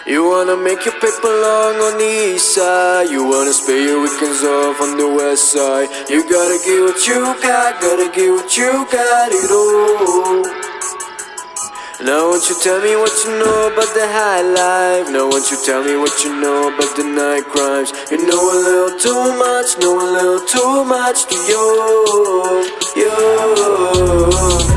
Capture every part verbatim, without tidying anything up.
You wanna make your paper long on the east side. You wanna spend your weekends off on the west side. You gotta get what you got, gotta get what you got, it all. Now won't you tell me what you know about the high life? Now won't you tell me what you know about the night crimes? You know a little too much, know a little too much to you, you.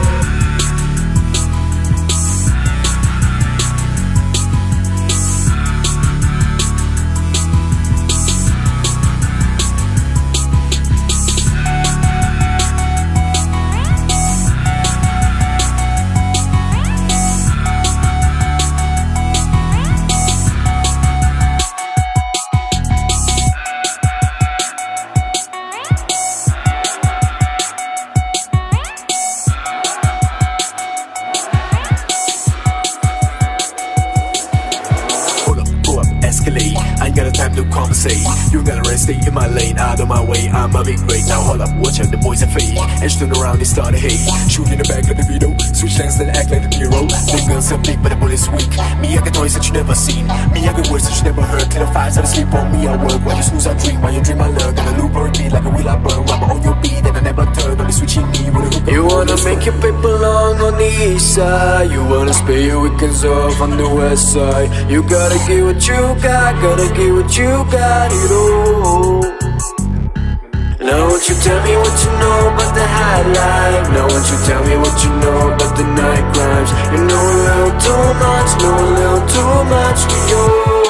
Escalate, I ain't got a time to conversate. You gotta rest, stay in my lane, out of my way. I'm a big break, now hold up, watch out, the boys are fake. Edge turn around, they start to hate. Shoot in the back like the Vito, switch lanes, then act like the Nero. Fingers are big, but the bullet's weak. Me, I got toys that you never seen. Me, I got words that you never heard. Till the fires out of sleep on me, I work. While you snooze, I dream. While you dream, I learn. Gonna loop or beat like a wheel I burn. Rubber on your beat, and I never turn. Only switching me with a hook. You wanna make your paper long on the east side. You wanna spend your weekends off on the west side. You gotta get what you got, gotta get what you got, it all. Now won't you tell me what you know about the high life? Now won't you tell me what you know about the night crimes? You know a little too much, know a little too much for you.